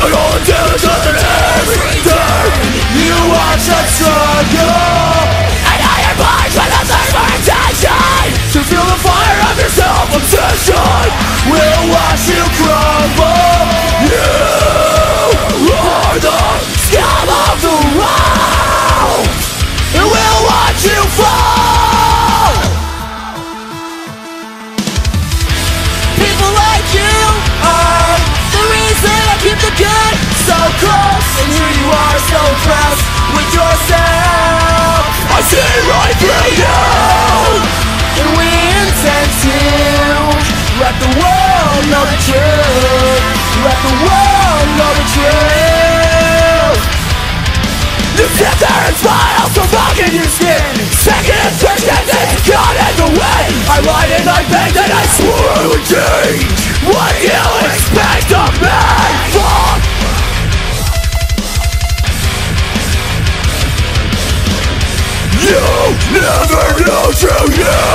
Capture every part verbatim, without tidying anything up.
struggle until it doesn't return. You watch us struggle, and now you're blind with a thirst for attention. To feel the fire of your self-obsession will watch you crumble. You are the scum of the world. It will watch you fall. People like you are the reason I keep the good so close. And here you are so proud with yourself. I see right through you, and we intend to let the world know the truth. Let the world know the truth. You sit there and smile, so broken your skin. Second and third chances got in the way. I lied and I begged and I swore I would change. What do you expect of me? Fuck! You never know true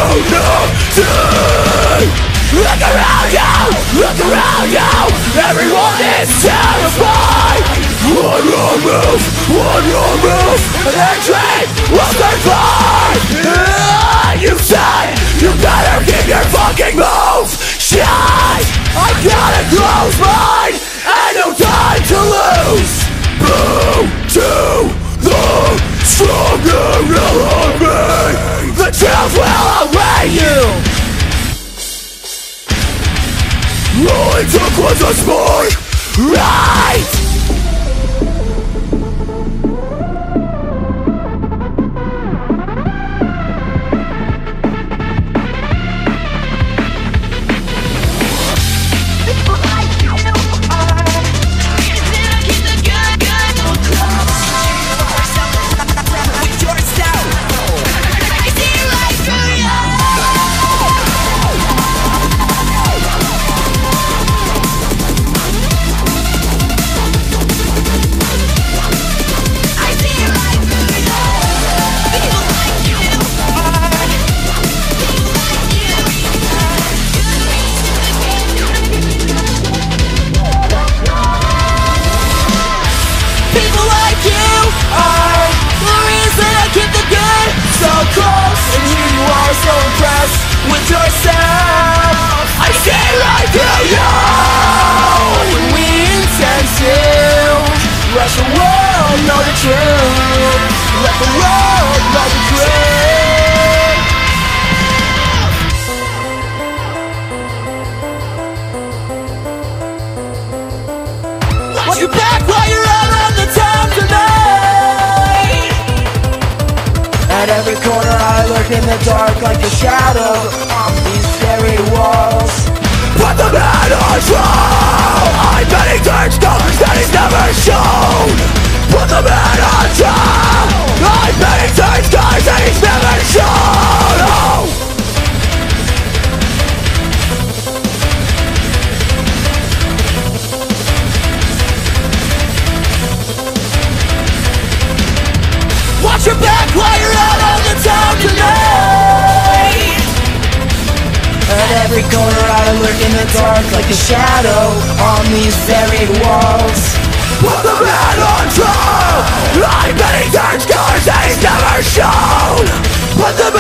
unity. Look around you, look around you. Everyone is terrified. One wrong move, one wrong move, and their train will survive. uh, You said you better keep your fucking move shut. I gotta close mine and no time to lose. Bow to the stronger enemy. The truth will await you. All it took was a spark, right? You back while you're out on the town tonight. At every corner I lurk in the dark like a shadow on these very walls. Put the man on trial. I bet he turns colors that he's never shown. Put the man on trial. I bet he turns colors that he's never shown. Oh. Watch your back while you're out on the town tonight. At every corner I lurk in the dark like a shadow on these very walls. Put the man on trial. I bet he turns colors that he's never shown. Put the